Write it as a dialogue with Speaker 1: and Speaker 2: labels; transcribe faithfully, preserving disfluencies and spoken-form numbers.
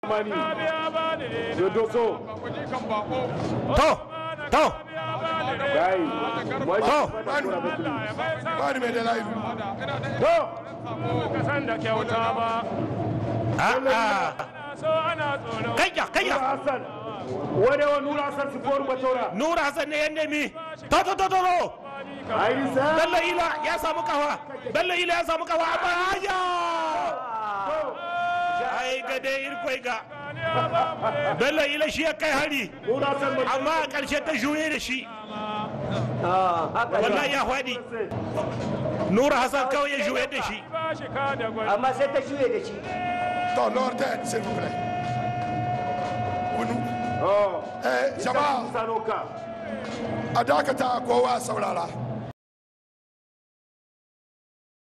Speaker 1: mani yo doso
Speaker 2: to to
Speaker 1: gai moi
Speaker 2: to
Speaker 3: bani me da live
Speaker 1: to
Speaker 4: kasan da kyauta ba
Speaker 2: a
Speaker 4: so ana tsoro
Speaker 2: kayya kayya
Speaker 1: Hassan wani wa Nura Hassan su for batora
Speaker 2: Nura Hassan ne ya nemi to to to to
Speaker 1: Aisa
Speaker 2: Bello Ila ya samu kawa Bello Ila ya samu kawa amma aya ai ga dai irkoi ga Bello Ila shi ya kai hari
Speaker 1: Nura Hassan
Speaker 2: amma a ƙarshe ta juye da shi wallahi ya faɗi Nura Hassan kawai ya juye da shi
Speaker 5: amma sai ta juye da shi
Speaker 3: to lord s'il vous plaît
Speaker 1: oh
Speaker 3: eh jama'a
Speaker 1: sanoka
Speaker 3: a dakata kowa saurara